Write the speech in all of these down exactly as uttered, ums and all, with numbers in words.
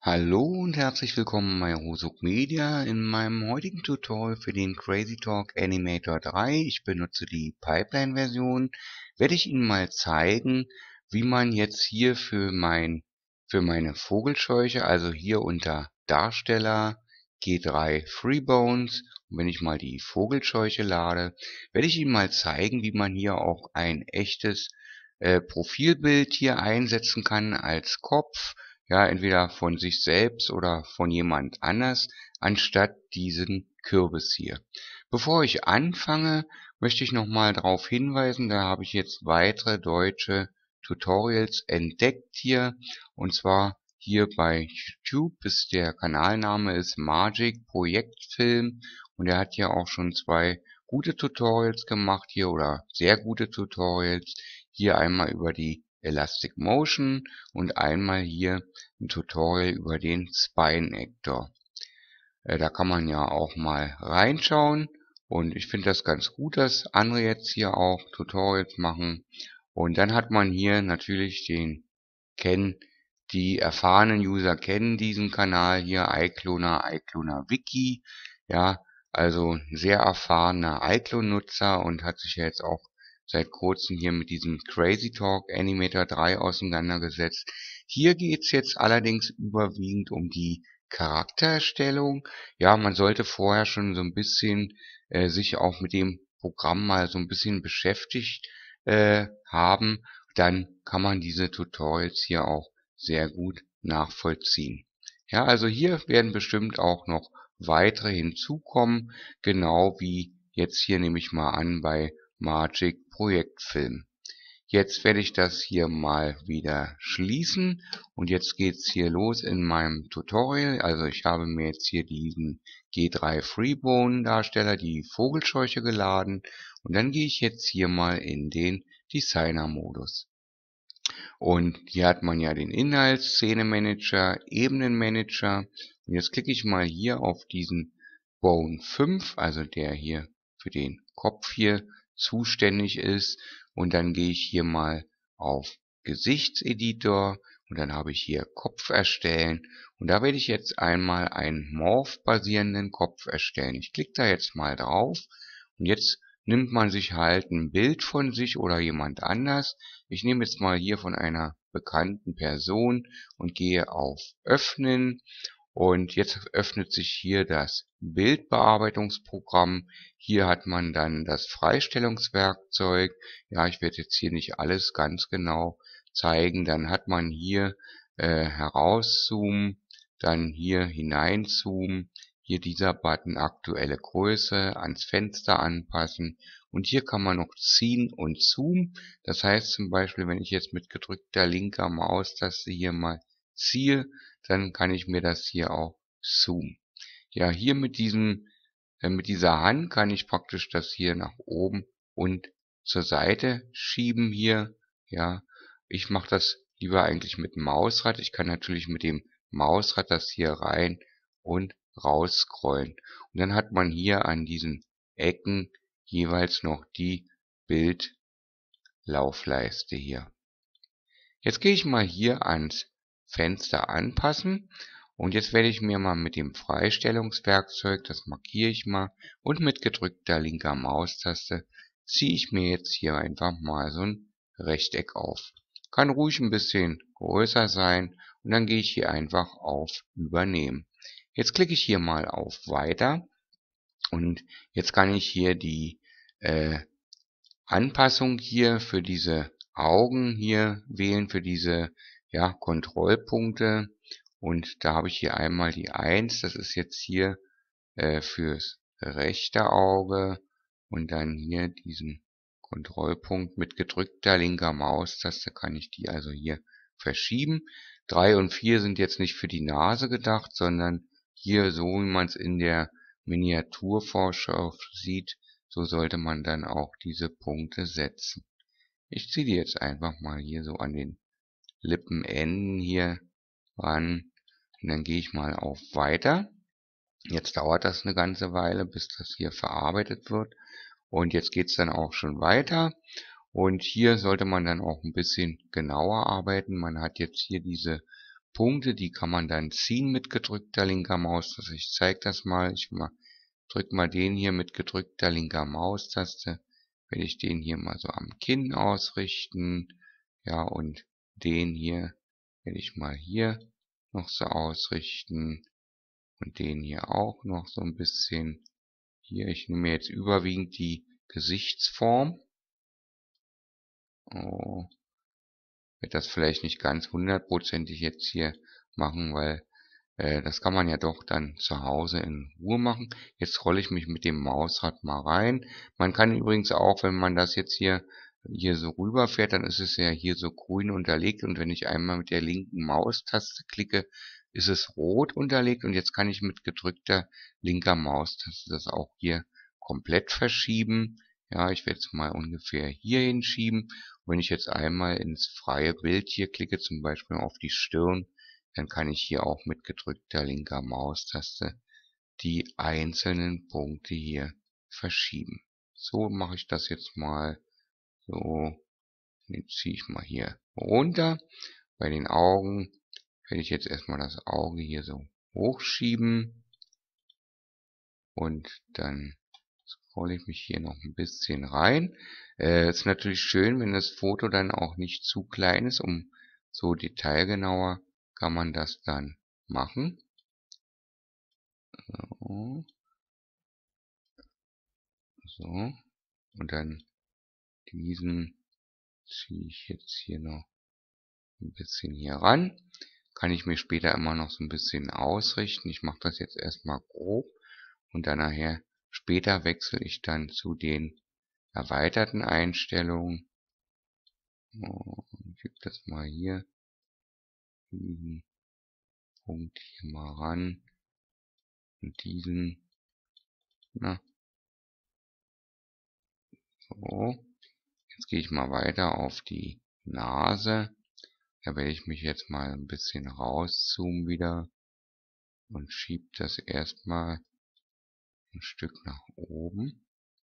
Hallo und herzlich willkommen bei Rosuk Media. In meinem heutigen Tutorial für den CrazyTalk Animator drei, ich benutze die Pipeline-Version, werde ich Ihnen mal zeigen, wie man jetzt hier für mein für meine Vogelscheuche, also hier unter Darsteller G drei Freebones, und wenn ich mal die Vogelscheuche lade, werde ich Ihnen mal zeigen, wie man hier auch ein echtes äh, Profilbild hier einsetzen kann als Kopf, ja, entweder von sich selbst oder von jemand anders, anstatt diesen Kürbis hier. Bevor ich anfange, möchte ich nochmal darauf hinweisen, da habe ich jetzt weitere deutsche Tutorials entdeckt hier, und zwar hier bei YouTube ist der Kanalname ist Magic Projektfilm, und er hat ja auch schon zwei gute Tutorials gemacht hier oder sehr gute Tutorials. Hier einmal über die Elastic Motion und einmal hier ein Tutorial über den Spine Actor. Äh, da kann man ja auch mal reinschauen, und ich finde das ganz gut, dass andere jetzt hier auch Tutorials machen. Und dann hat man hier natürlich den kennen die erfahrenen User kennen diesen Kanal hier, iCloner, iCloner Wiki, ja, also ein sehr erfahrener iClone-Nutzer und hat sich ja jetzt auch seit kurzem hier mit diesem CrazyTalk Animator drei auseinandergesetzt. Hier geht's jetzt allerdings überwiegend um die Charaktererstellung. Ja, man sollte vorher schon so ein bisschen äh, sich auch mit dem Programm mal so ein bisschen beschäftigt äh, haben. Dann kann man diese Tutorials hier auch sehr gut nachvollziehen. Ja, also hier werden bestimmt auch noch weitere hinzukommen, genau wie jetzt hier nehme ich mal an bei Magic Projektfilm. Jetzt werde ich das hier mal wieder schließen, und jetzt geht's hier los in meinem Tutorial. Also ich habe mir jetzt hier diesen G drei Freebone Darsteller, die Vogelscheuche, geladen, und dann gehe ich jetzt hier mal in den Designer Modus. Und hier hat man ja den Inhalt, Szenemanager, Ebenenmanager. Und jetzt klicke ich mal hier auf diesen Bone fünf, also der hier für den Kopf hier zuständig ist. Und dann gehe ich hier mal auf Gesichtseditor, und dann habe ich hier Kopf erstellen. Und da werde ich jetzt einmal einen Morph-basierenden Kopf erstellen. Ich klicke da jetzt mal drauf, und jetzt nimmt man sich halt ein Bild von sich oder jemand anders. Ich nehme jetzt mal hier von einer bekannten Person und gehe auf Öffnen, und jetzt öffnet sich hier das Bildbearbeitungsprogramm. Hier hat man dann das Freistellungswerkzeug. Ja, ich werde jetzt hier nicht alles ganz genau zeigen. Dann hat man hier äh, herauszoomen, dann hier hineinzoomen, hier dieser Button aktuelle Größe, ans Fenster anpassen, und hier kann man noch ziehen und zoomen. Das heißt zum Beispiel, wenn ich jetzt mit gedrückter linker Maustaste hier mal ziehe, dann kann ich mir das hier auch zoomen. Ja, hier mit diesem, äh, mit dieser Hand kann ich praktisch das hier nach oben und zur Seite schieben hier. Ja, ich mache das lieber eigentlich mit dem Mausrad. Ich kann natürlich mit dem Mausrad das hier rein und raus scrollen. Und dann hat man hier an diesen Ecken jeweils noch die Bildlaufleiste hier. Jetzt gehe ich mal hier ans Fenster anpassen, und jetzt werde ich mir mal mit dem Freistellungswerkzeug, das markiere ich mal, und mit gedrückter linker Maustaste ziehe ich mir jetzt hier einfach mal so ein Rechteck auf. Kann ruhig ein bisschen größer sein, und dann gehe ich hier einfach auf Übernehmen. Jetzt klicke ich hier mal auf Weiter, und jetzt kann ich hier die äh, Anpassung hier für diese Augen hier wählen, für diese ja, Kontrollpunkte. Und da habe ich hier einmal die eins, das ist jetzt hier äh, fürs rechte Auge, und dann hier diesen Kontrollpunkt mit gedrückter linker Maustaste kann ich die also hier verschieben. drei und vier sind jetzt nicht für die Nase gedacht, sondern hier, so wie man es in der Miniaturvorschau sieht, so sollte man dann auch diese Punkte setzen. Ich ziehe die jetzt einfach mal hier so an den Lippenenden hier ran, und dann gehe ich mal auf Weiter. Jetzt dauert das eine ganze Weile, bis das hier verarbeitet wird. Und jetzt geht's dann auch schon weiter. Und hier sollte man dann auch ein bisschen genauer arbeiten. Man hat jetzt hier diese Punkte, die kann man dann ziehen mit gedrückter linker Maustaste. Ich zeige das mal. Ich mal, drücke mal den hier mit gedrückter linker Maustaste. Werde ich den hier mal so am Kinn ausrichten. Ja, und den hier werde ich mal hier noch so ausrichten. Und den hier auch noch so ein bisschen. Hier, ich nehme jetzt überwiegend die Gesichtsform. Oh, werde das vielleicht nicht ganz hundertprozentig jetzt hier machen, weil äh, das kann man ja doch dann zu Hause in Ruhe machen. Jetzt rolle ich mich mit dem Mausrad mal rein. Man kann übrigens auch, wenn man das jetzt hier hier so rüberfährt, dann ist es ja hier so grün unterlegt und wenn ich einmal mit der linken Maustaste klicke, ist es rot unterlegt und jetzt kann ich mit gedrückter linker Maustaste das auch hier komplett verschieben. Ja, ich werde es mal ungefähr hier hinschieben. Und wenn ich jetzt einmal ins freie Bild hier klicke, zum Beispiel auf die Stirn, dann kann ich hier auch mit gedrückter linker Maustaste die einzelnen Punkte hier verschieben. So mache ich das jetzt mal. So, den ziehe ich mal hier runter. Bei den Augen werde ich jetzt erstmal das Auge hier so hochschieben. Und dann scrolle ich mich hier noch ein bisschen rein. Äh, ist natürlich schön, wenn das Foto dann auch nicht zu klein ist, um so detailgenauer kann man das dann machen. So, so. Und dann diesen ziehe ich jetzt hier noch ein bisschen hier ran. Kann ich mir später immer noch so ein bisschen ausrichten. Ich mache das jetzt erstmal grob und dann nachher später wechsle ich dann zu den erweiterten Einstellungen. So, ich gebe das mal hier, diesen Punkt hier mal ran und diesen, na, so. Jetzt gehe ich mal weiter auf die Nase. Da werde ich mich jetzt mal ein bisschen rauszoomen wieder und schiebe das erstmal ein Stück nach oben.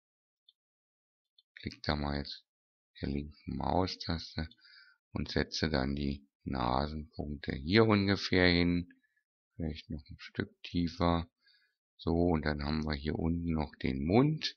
Klick da mal jetzt der linken Maustaste und setze dann die Nasenpunkte hier ungefähr hin. Vielleicht noch ein Stück tiefer. So, und dann haben wir hier unten noch den Mund.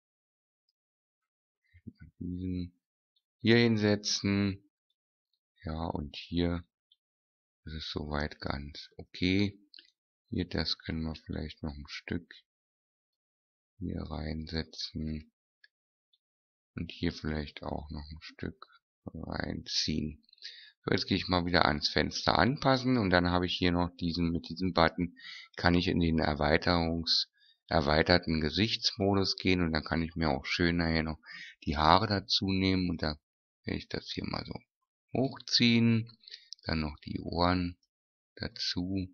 Diesen hier hinsetzen. Ja, und hier ist es soweit ganz okay. Hier, das können wir vielleicht noch ein Stück hier reinsetzen. Und hier vielleicht auch noch ein Stück reinziehen. So, jetzt gehe ich mal wieder ans Fenster anpassen und dann habe ich hier noch diesen, mit diesem Button kann ich in den Erweiterungs, erweiterten Gesichtsmodus gehen und dann kann ich mir auch schön nachher noch die Haare dazu nehmen und da werde ich das hier mal so hochziehen. Dann noch die Ohren dazu.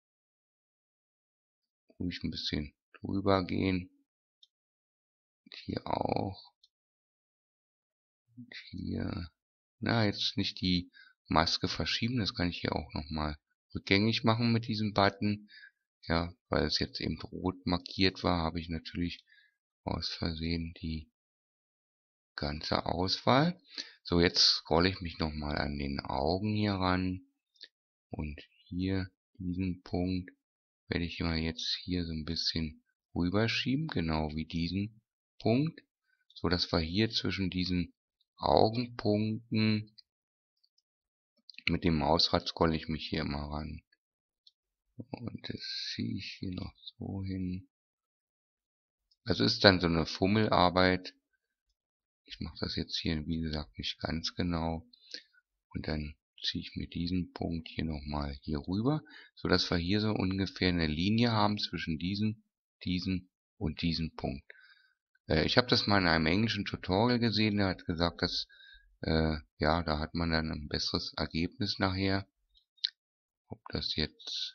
Ruhig ein bisschen drüber gehen. Und hier auch. Und hier. Na, jetzt nicht die Maske verschieben. Das kann ich hier auch nochmal rückgängig machen mit diesem Button. Ja, weil es jetzt eben rot markiert war, habe ich natürlich aus Versehen die ganze Auswahl. So, jetzt scrolle ich mich nochmal an den Augen hier ran. Und hier diesen Punkt werde ich mal jetzt hier so ein bisschen rüberschieben, genau wie diesen Punkt, so dass wir hier zwischen diesen Augenpunkten mit dem Mausrad scrolle ich mich hier immer ran. Und das ziehe ich hier noch so hin. Das ist dann so eine Fummelarbeit. Ich mache das jetzt hier, wie gesagt, nicht ganz genau. Und dann ziehe ich mir diesen Punkt hier nochmal hier rüber, so dass wir hier so ungefähr eine Linie haben zwischen diesem, diesem und diesem Punkt. Äh, ich habe das mal in einem englischen Tutorial gesehen, der hat gesagt, dass äh, ja, da hat man dann ein besseres Ergebnis nachher. Ob das jetzt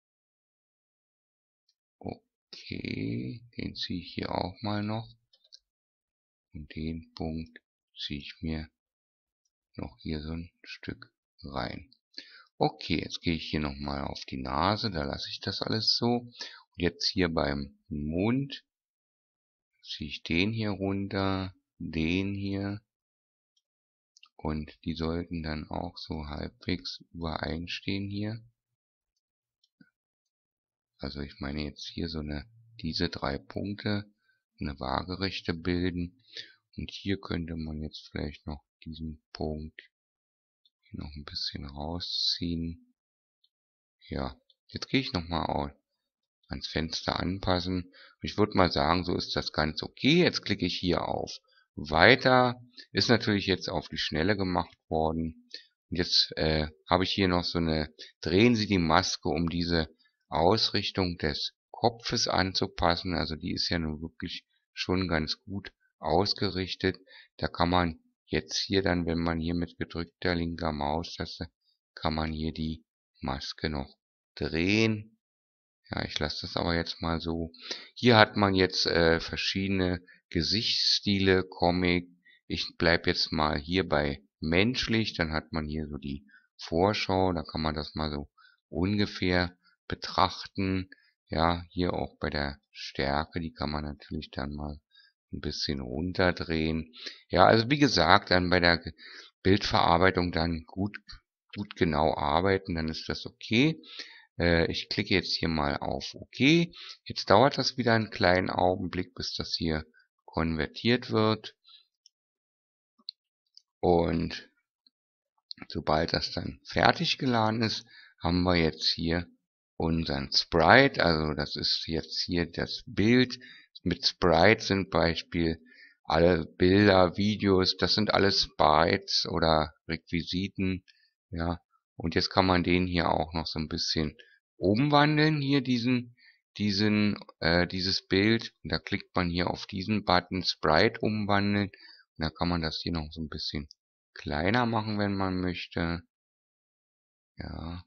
okay, den ziehe ich hier auch mal noch und den Punkt ziehe ich mir noch hier so ein Stück rein. Okay, jetzt gehe ich hier nochmal auf die Nase, da lasse ich das alles so. Und jetzt hier beim Mund ziehe ich den hier runter, den hier. Und die sollten dann auch so halbwegs übereinstehen hier. Also ich meine jetzt hier so eine, diese drei Punkte, eine Waagerechte bilden. Und hier könnte man jetzt vielleicht noch diesen Punkt hier noch ein bisschen rausziehen. Ja, jetzt gehe ich nochmal ans Fenster anpassen. Ich würde mal sagen, so ist das ganz okay. Jetzt klicke ich hier auf Weiter. Ist natürlich jetzt auf die Schnelle gemacht worden. Und jetzt äh, habe ich hier noch so eine, drehen Sie die Maske, um diese Ausrichtung des Kopfes anzupassen. Also die ist ja nun wirklich schon ganz gut ausgerichtet. Da kann man jetzt hier dann, wenn man hier mit gedrückter linker Maustaste, kann man hier die Maske noch drehen. Ja, ich lasse das aber jetzt mal so. Hier hat man jetzt äh, verschiedene Gesichtsstile, Comic. Ich bleib jetzt mal hier bei menschlich. Dann hat man hier so die Vorschau. Da kann man das mal so ungefähr betrachten. Ja, hier auch bei der Stärke. Die kann man natürlich dann mal ein bisschen runterdrehen. Ja, also wie gesagt, dann bei der Bildverarbeitung dann gut, gut genau arbeiten. Dann ist das okay. Ich klicke jetzt hier mal auf OK. Jetzt dauert das wieder einen kleinen Augenblick, bis das hier konvertiert wird. Und sobald das dann fertig geladen ist, haben wir jetzt hier unseren Sprite. Also das ist jetzt hier das Bild. Mit Sprite sind Beispiel alle Bilder, Videos, das sind alles Bytes oder Requisiten. Ja, und jetzt kann man den hier auch noch so ein bisschen umwandeln, hier diesen, diesen, äh, dieses Bild. Und da klickt man hier auf diesen Button Sprite umwandeln. Und da kann man das hier noch so ein bisschen kleiner machen, wenn man möchte. Ja,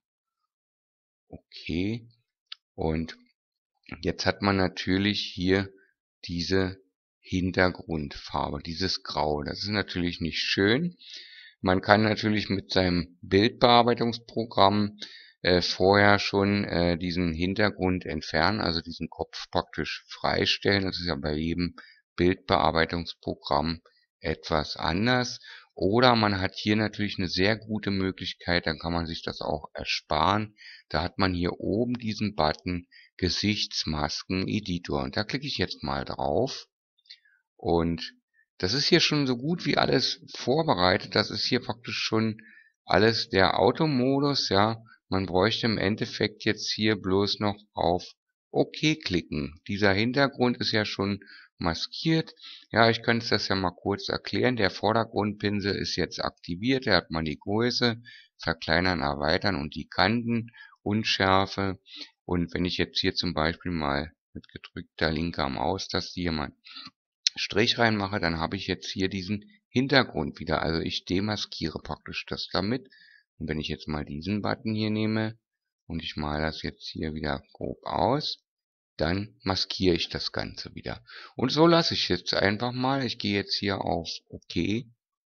okay. Und jetzt hat man natürlich hier diese Hintergrundfarbe, dieses Grau. Das ist natürlich nicht schön. Man kann natürlich mit seinem Bildbearbeitungsprogramm äh, vorher schon äh, diesen Hintergrund entfernen, also diesen Kopf praktisch freistellen. Das ist ja bei jedem Bildbearbeitungsprogramm etwas anders. Oder man hat hier natürlich eine sehr gute Möglichkeit, dann kann man sich das auch ersparen. Da hat man hier oben diesen Button Gesichtsmasken-Editor. Und da klicke ich jetzt mal drauf. Und das ist hier schon so gut wie alles vorbereitet. Das ist hier praktisch schon alles der Automodus, ja. Man bräuchte im Endeffekt jetzt hier bloß noch auf OK klicken. Dieser Hintergrund ist ja schon maskiert. Ja, ich könnte das ja mal kurz erklären. Der Vordergrundpinsel ist jetzt aktiviert. Da hat man die Größe, verkleinern, erweitern und die Kanten, Unschärfe. Und wenn ich jetzt hier zum Beispiel mal mit gedrückter linker Maustaste hier mal Strich reinmache, dann habe ich jetzt hier diesen Hintergrund wieder. Also ich demaskiere praktisch das damit. Und wenn ich jetzt mal diesen Button hier nehme und ich male das jetzt hier wieder grob aus, dann maskiere ich das Ganze wieder. Und so lasse ich jetzt einfach mal. Ich gehe jetzt hier auf OK.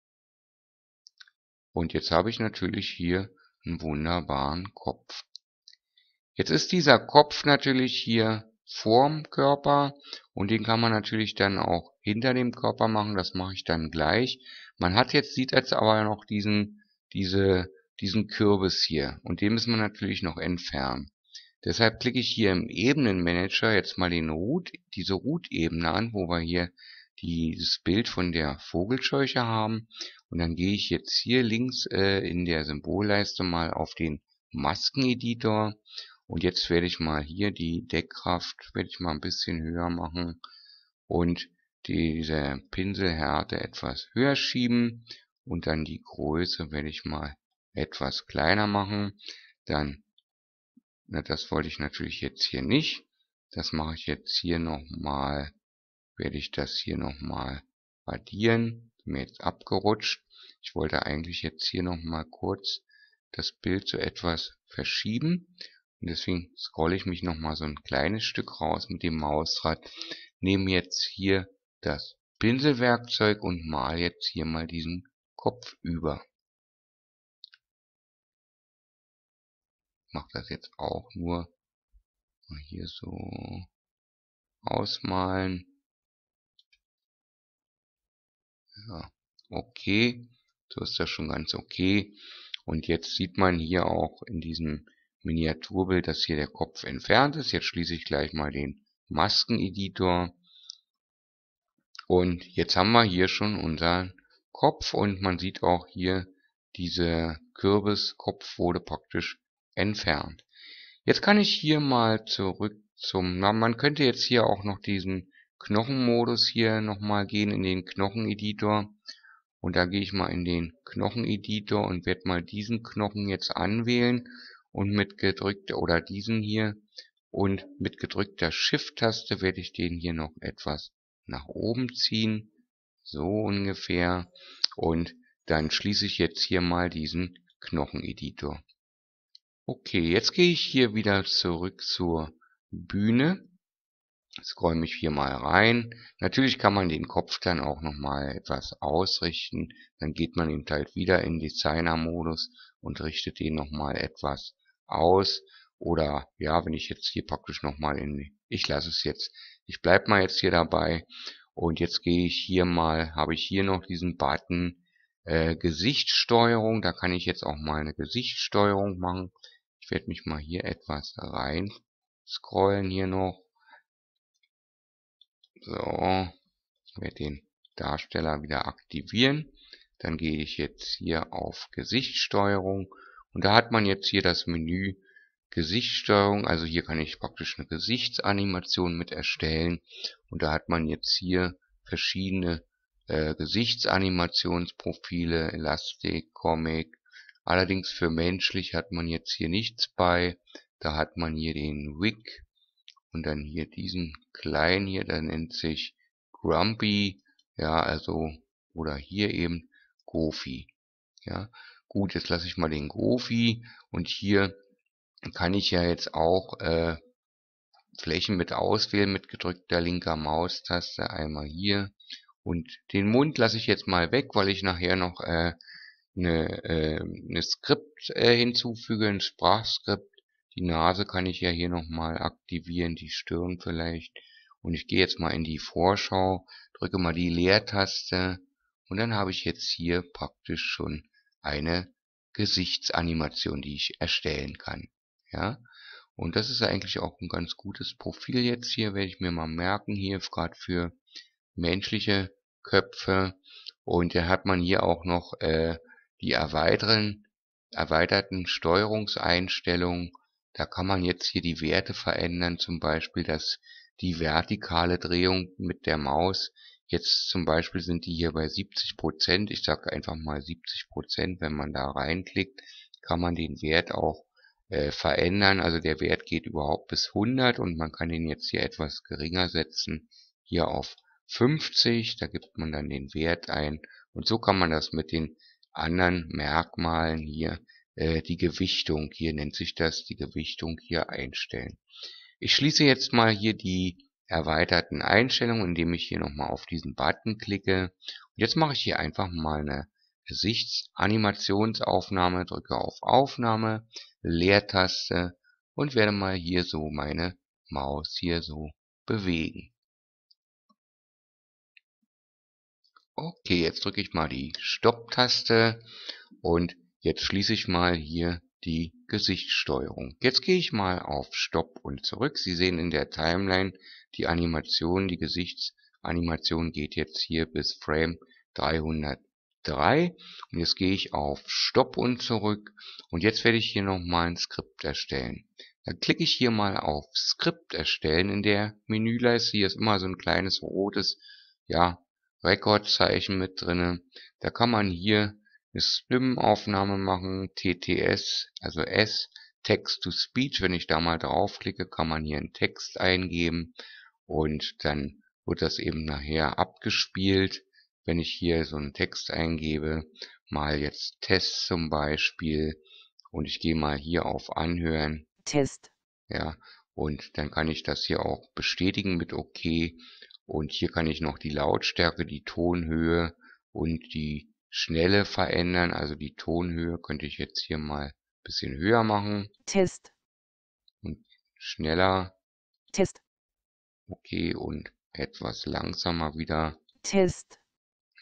Und jetzt habe ich natürlich hier einen wunderbaren Kopf. Jetzt ist dieser Kopf natürlich hier vorm Körper und den kann man natürlich dann auch hinter dem Körper machen. Das mache ich dann gleich. Man hat jetzt, sieht jetzt aber noch diesen, diese, diesen Kürbis hier und den müssen wir natürlich noch entfernen. Deshalb klicke ich hier im Ebenenmanager jetzt mal den Root, diese Root-Ebene an, wo wir hier dieses Bild von der Vogelscheuche haben. Und dann gehe ich jetzt hier links äh, in der Symbolleiste mal auf den Maskeneditor. Und jetzt werde ich mal hier die Deckkraft, werde ich mal ein bisschen höher machen und diese Pinselhärte etwas höher schieben und dann die Größe werde ich mal etwas kleiner machen. Dann, na, das wollte ich natürlich jetzt hier nicht. Das mache ich jetzt hier nochmal, werde ich das hier nochmal radieren. Mir jetzt abgerutscht. Ich wollte eigentlich jetzt hier nochmal kurz das Bild so etwas verschieben. Und deswegen scrolle ich mich nochmal so ein kleines Stück raus mit dem Mausrad. Nehme jetzt hier das Pinselwerkzeug und male jetzt hier mal diesen Kopf über. Ich mache das jetzt auch nur mal hier so ausmalen. Ja, okay. So ist das schon ganz okay. Und jetzt sieht man hier auch in diesem Miniaturbild, dass hier der Kopf entfernt ist. Jetzt schließe ich gleich mal den Maskeneditor. Und jetzt haben wir hier schon unseren Kopf und man sieht auch hier, dieser Kürbiskopf wurde praktisch entfernt. Jetzt kann ich hier mal zurück zum, na, man könnte jetzt hier auch noch diesen Knochenmodus hier nochmal gehen in den Knocheneditor. Und da gehe ich mal in den Knocheneditor und werde mal diesen Knochen jetzt anwählen und mit gedrückter, oder diesen hier, und mit gedrückter Shift-Taste werde ich den hier noch etwas nach oben ziehen, so ungefähr, und dann schließe ich jetzt hier mal diesen Knocheneditor. Okay, jetzt gehe ich hier wieder zurück zur Bühne, scroll mich hier mal rein. Natürlich kann man den Kopf dann auch nochmal etwas ausrichten, dann geht man eben halt wieder in Designer-Modus und richtet den nochmal etwas aus. Oder ja, wenn ich jetzt hier praktisch nochmal in, ich lasse es jetzt, ich bleibe mal jetzt hier dabei und jetzt gehe ich hier mal, habe ich hier noch diesen Button äh, Gesichtssteuerung, da kann ich jetzt auch mal eine Gesichtssteuerung machen. Ich werde mich mal hier etwas rein scrollen hier noch. So, ich werde den Darsteller wieder aktivieren. Dann gehe ich jetzt hier auf Gesichtssteuerung und da hat man jetzt hier das Menü Gesichtssteuerung, also hier kann ich praktisch eine Gesichtsanimation mit erstellen und da hat man jetzt hier verschiedene äh, Gesichtsanimationsprofile, Elastic, Comic. Allerdings für menschlich hat man jetzt hier nichts bei. Da hat man hier den Wig und dann hier diesen kleinen hier, der nennt sich Grumpy, ja, also, oder hier eben Goofy. Ja, gut, jetzt lasse ich mal den Goofy und hier kann ich ja jetzt auch äh, Flächen mit auswählen mit gedrückter linker Maustaste, einmal hier. Und den Mund lasse ich jetzt mal weg, weil ich nachher noch äh, eine, äh, eine Skript äh, hinzufüge, ein Sprachskript. Die Nase kann ich ja hier nochmal aktivieren, die Stirn vielleicht. Und ich gehe jetzt mal in die Vorschau, drücke mal die Leertaste und dann habe ich jetzt hier praktisch schon eine Gesichtsanimation, die ich erstellen kann. Ja, und das ist eigentlich auch ein ganz gutes Profil jetzt hier, werde ich mir mal merken, hier gerade für menschliche Köpfe. Und da hat man hier auch noch äh, die erweiteren, erweiterten Steuerungseinstellungen. Da kann man jetzt hier die Werte verändern, zum Beispiel, dass die vertikale Drehung mit der Maus, jetzt zum Beispiel sind die hier bei siebzig Prozent, ich sage einfach mal siebzig Prozent, wenn man da reinklickt, kann man den Wert auch äh, verändern. Also der Wert geht überhaupt bis hundert und man kann den jetzt hier etwas geringer setzen, hier auf fünfzig, da gibt man dann den Wert ein und so kann man das mit den anderen Merkmalen hier, äh, die Gewichtung, hier nennt sich das, die Gewichtung hier einstellen. Ich schließe jetzt mal hier die erweiterten Einstellungen, indem ich hier nochmal auf diesen Button klicke. Und jetzt mache ich hier einfach mal eine Gesichtsanimationsauftnahme, drücke auf Aufnahme, Leertaste und werde mal hier so meine Maus hier so bewegen. Okay, jetzt drücke ich mal die Stopp-Taste und jetzt schließe ich mal hier die Gesichtssteuerung. Jetzt gehe ich mal auf Stopp und zurück. Sie sehen in der Timeline die Animation, die Gesichtsanimation geht jetzt hier bis Frame dreihundertdrei. Und jetzt gehe ich auf Stopp und zurück und jetzt werde ich hier nochmal ein Skript erstellen. Dann klicke ich hier mal auf Skript erstellen in der Menüleiste. Hier ist immer so ein kleines rotes, ja, Rekordzeichen mit drinne. Da kann man hier eine Stimmenaufnahme machen, T T S, also S, Text to Speech. Wenn ich da mal draufklicke, kann man hier einen Text eingeben und dann wird das eben nachher abgespielt. Wenn ich hier so einen Text eingebe, mal jetzt Test zum Beispiel und ich gehe mal hier auf Anhören. Test. Ja, und dann kann ich das hier auch bestätigen mit OK. Und hier kann ich noch die Lautstärke, die Tonhöhe und die Schnelle verändern. Also die Tonhöhe könnte ich jetzt hier mal ein bisschen höher machen. Test. Und schneller. Test. Okay, und etwas langsamer wieder. Test.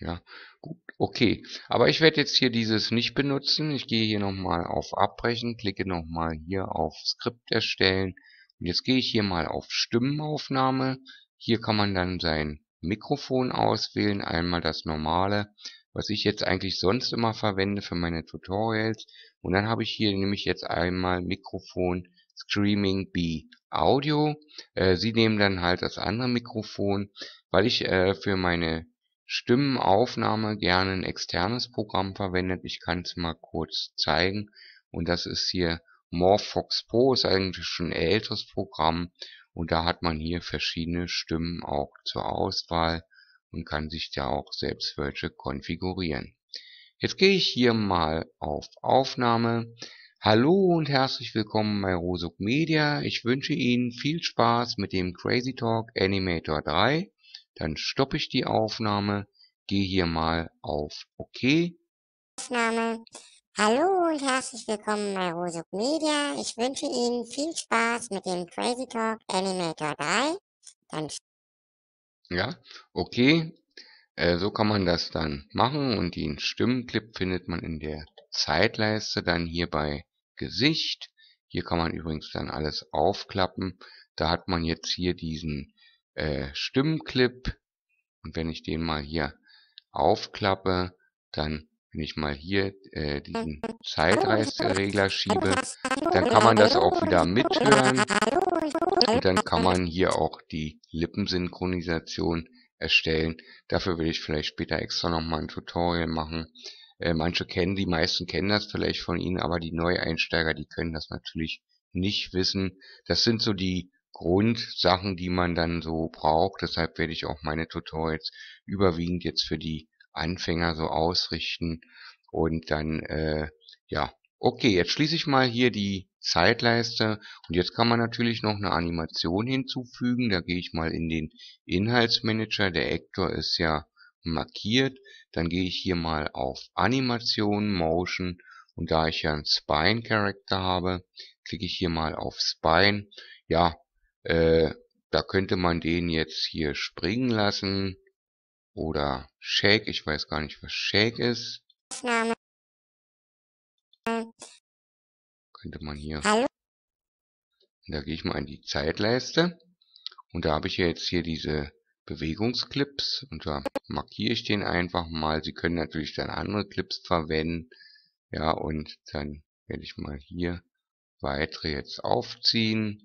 Ja, gut, okay. Aber ich werde jetzt hier dieses nicht benutzen. Ich gehe hier nochmal auf Abbrechen, klicke nochmal hier auf Skript erstellen. Und jetzt gehe ich hier mal auf Stimmenaufnahme. Hier kann man dann sein Mikrofon auswählen. Einmal das normale, was ich jetzt eigentlich sonst immer verwende für meine Tutorials. Und dann habe ich hier nämlich jetzt einmal Mikrofon Streaming B Audio. Äh, Sie nehmen dann halt das andere Mikrofon, weil ich äh, für meine Stimmenaufnahme gerne ein externes Programm verwendet. Ich kann es mal kurz zeigen. Und das ist hier Morphox Pro, ist eigentlich schon ein älteres Programm. Und da hat man hier verschiedene Stimmen auch zur Auswahl und kann sich da auch selbst welche konfigurieren. Jetzt gehe ich hier mal auf Aufnahme. Hallo und herzlich willkommen bei Rosuk Media. Ich wünsche Ihnen viel Spaß mit dem Crazy Talk Animator drei. Dann stoppe ich die Aufnahme, gehe hier mal auf OK. Aufnahme. Hallo und herzlich willkommen bei Rosuk Media. Ich wünsche Ihnen viel Spaß mit dem Crazy Talk Animator drei. Dann Ja, okay. Äh, so kann man das dann machen und den Stimmenclip findet man in der Zeitleiste dann hier bei Gesicht. Hier kann man übrigens dann alles aufklappen. Da hat man jetzt hier diesen äh, Stimmclip und wenn ich den mal hier aufklappe, dann wenn ich mal hier äh, diesen Zeitreißregler schiebe, dann kann man das auch wieder mithören und dann kann man hier auch die Lippensynchronisation erstellen. Dafür will ich vielleicht später extra nochmal ein Tutorial machen. Äh, manche kennen, die meisten kennen das vielleicht von Ihnen, aber die Neueinsteiger, die können das natürlich nicht wissen. Das sind so die Grundsachen, die man dann so braucht. Deshalb werde ich auch meine Tutorials überwiegend jetzt für die Anfänger so ausrichten. Und dann, äh, ja, okay, jetzt schließe ich mal hier die Zeitleiste und jetzt kann man natürlich noch eine Animation hinzufügen. Da gehe ich mal in den Inhaltsmanager. Der Actor ist ja markiert. Dann gehe ich hier mal auf Animation, Motion und da ich ja einen Spine Character habe, klicke ich hier mal auf Spine. Ja, äh, da könnte man den jetzt hier springen lassen oder Shake. Ich weiß gar nicht, was Shake ist. Aufnahme. Könnte man hier. Hallo. Da gehe ich mal in die Zeitleiste und da habe ich ja jetzt hier diese Bewegungsclips und da markiere ich den einfach mal. Sie können natürlich dann andere Clips verwenden. Ja, und dann werde ich mal hier weitere jetzt aufziehen.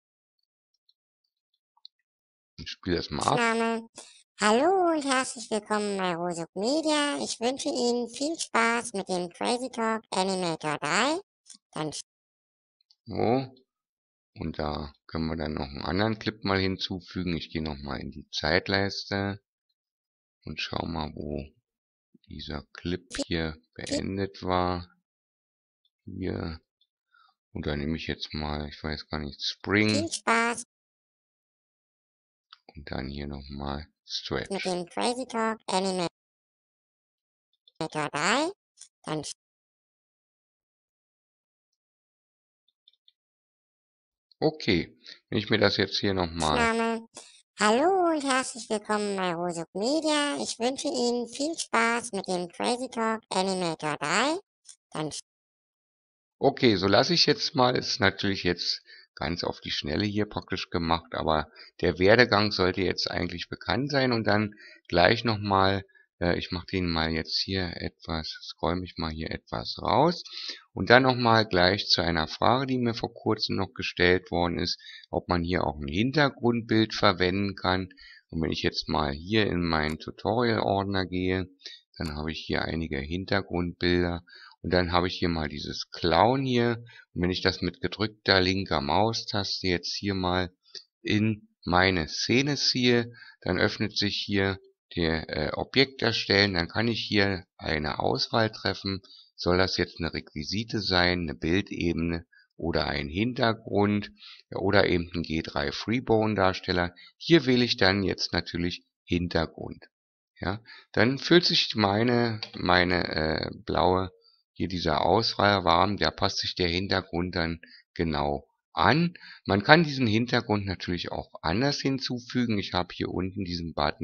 Ich spiele das mal ab. Aufnahme. Hallo und herzlich willkommen bei Rosuk Media. Ich wünsche Ihnen viel Spaß mit dem Crazy Talk Animator drei. Dann So. Und da können wir dann noch einen anderen Clip mal hinzufügen. Ich gehe nochmal in die Zeitleiste und schau mal, wo dieser Clip hier beendet war. Hier. Und da nehme ich jetzt mal, ich weiß gar nicht, Spring. viel Spaß Und dann hier nochmal Stretch. mit dem Crazy Talk Animator drei. Dann Okay, wenn ich mir das jetzt hier nochmal. Aufnahme. Hallo und herzlich willkommen bei Rosuk Media. Ich wünsche Ihnen viel Spaß mit dem Crazy Talk Animator drei. Dann Okay, so lasse ich jetzt mal. Ist natürlich jetzt ganz auf die Schnelle hier praktisch gemacht, aber der Werdegang sollte jetzt eigentlich bekannt sein und dann gleich nochmal, äh, ich mache den mal jetzt hier etwas, scroll mich mal hier etwas raus und dann nochmal gleich zu einer Frage, die mir vor kurzem noch gestellt worden ist, ob man hier auch ein Hintergrundbild verwenden kann. Und wenn ich jetzt mal hier in meinen Tutorial-Ordner gehe, dann habe ich hier einige Hintergrundbilder. Und dann habe ich hier mal dieses Clown hier. Und wenn ich das mit gedrückter linker Maustaste jetzt hier mal in meine Szene ziehe, dann öffnet sich hier der äh, Objekt erstellen. Dann kann ich hier eine Auswahl treffen. Soll das jetzt eine Requisite sein, eine Bildebene oder ein Hintergrund ja, oder eben ein G drei Freebone Darsteller. Hier wähle ich dann jetzt natürlich Hintergrund. Ja, dann füllt sich meine, meine äh, blaue, hier dieser Auswahlrahmen, der passt sich der Hintergrund dann genau an. Man kann diesen Hintergrund natürlich auch anders hinzufügen. Ich habe hier unten diesen Button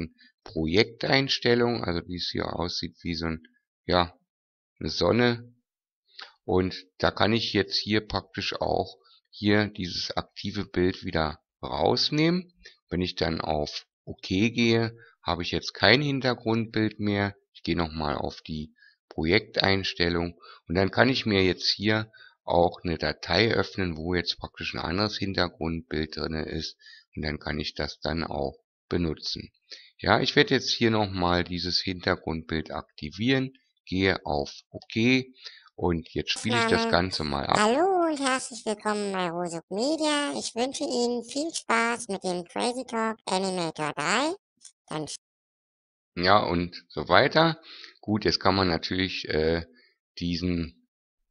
Projekteinstellung, also wie es hier aussieht wie so ein, ja, eine Sonne. Und da kann ich jetzt hier praktisch auch hier dieses aktive Bild wieder rausnehmen. Wenn ich dann auf OK gehe, habe ich jetzt kein Hintergrundbild mehr. Ich gehe nochmal auf die Projekteinstellung und dann kann ich mir jetzt hier auch eine Datei öffnen, wo jetzt praktisch ein anderes Hintergrundbild drin ist und dann kann ich das dann auch benutzen. Ja, ich werde jetzt hier nochmal dieses Hintergrundbild aktivieren, gehe auf OK und jetzt spiele ich das Aufnahme. Ganze mal ab. Hallo und herzlich willkommen bei Rosuk Media. Ich wünsche Ihnen viel Spaß mit dem Crazy Talk Animator drei. Dann Ja, und so weiter. Gut, jetzt kann man natürlich äh, diesen,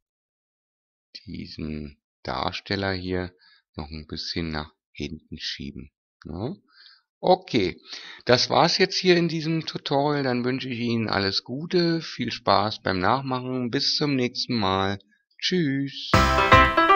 diesen Darsteller hier noch ein bisschen nach hinten schieben. Ja. Okay, das war's jetzt hier in diesem Tutorial. Dann wünsche ich Ihnen alles Gute, viel Spaß beim Nachmachen. Bis zum nächsten Mal. Tschüss.